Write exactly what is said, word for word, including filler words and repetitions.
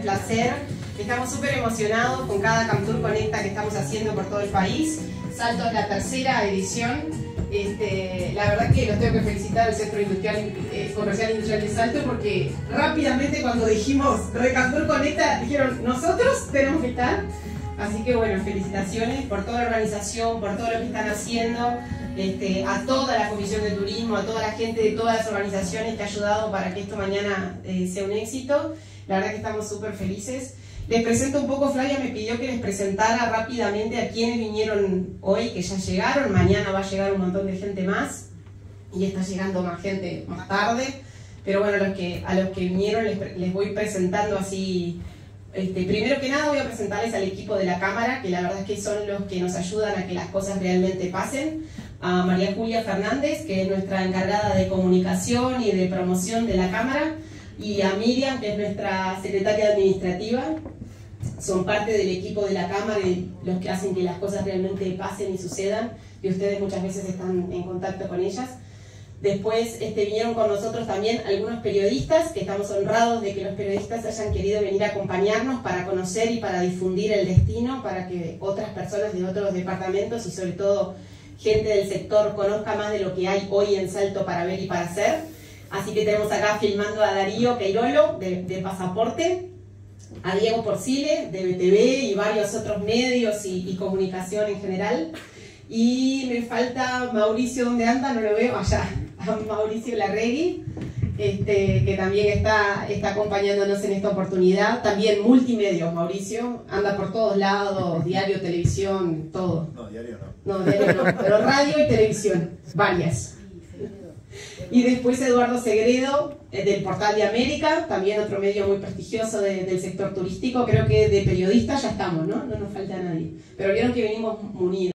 placer. Estamos súper emocionados con cada Camtour Conecta que estamos haciendo por todo el país. Salto es la tercera edición. Este, la verdad que los tengo que felicitar al Centro Industrial, eh, Comercial Industrial de Salto, porque rápidamente cuando dijimos lo de Camtour Conecta dijeron nosotros tenemos que estar. Así que bueno, felicitaciones por toda la organización, por todo lo que están haciendo, este, a toda la Comisión de Turismo, a toda la gente de todas las organizaciones que ha ayudado para que esto mañana eh, sea un éxito. La verdad que estamos súper felices. Les presento un poco, Flavia me pidió que les presentara rápidamente a quienes vinieron hoy, que ya llegaron. Mañana va a llegar un montón de gente más y está llegando más gente más tarde. Pero bueno, los que, a los que vinieron les, les voy presentando así. Este, primero que nada voy a presentarles al equipo de la Cámara, que la verdad es que son los que nos ayudan a que las cosas realmente pasen. A María Julia Fernández, que es nuestra encargada de comunicación y de promoción de la Cámara, y a Miriam, que es nuestra secretaria administrativa. Son parte del equipo de la Cámara y los que hacen que las cosas realmente pasen y sucedan, y ustedes muchas veces están en contacto con ellas. Después este, vinieron con nosotros también algunos periodistas, que estamos honrados de que los periodistas hayan querido venir a acompañarnos para conocer y para difundir el destino, para que otras personas de otros departamentos y sobre todo gente del sector conozca más de lo que hay hoy en Salto para ver y para hacer. Así que tenemos acá filmando a Darío Queirolo de, de Pasaporte, a Diego Porcile de B T V y varios otros medios y, y comunicación en general. Y me falta Mauricio, ¿dónde anda? No lo veo, allá, a Mauricio Larregui, este, que también está, está acompañándonos en esta oportunidad. También multimedios, Mauricio, anda por todos lados, diario, televisión, todo. No, diario no. No, diario no, pero radio y televisión, varias. Y después Eduardo Segredo, del Portal de América, también otro medio muy prestigioso de, del sector turístico. Creo que de periodistas ya estamos, ¿no? No nos falta nadie. Pero vieron que venimos unidos.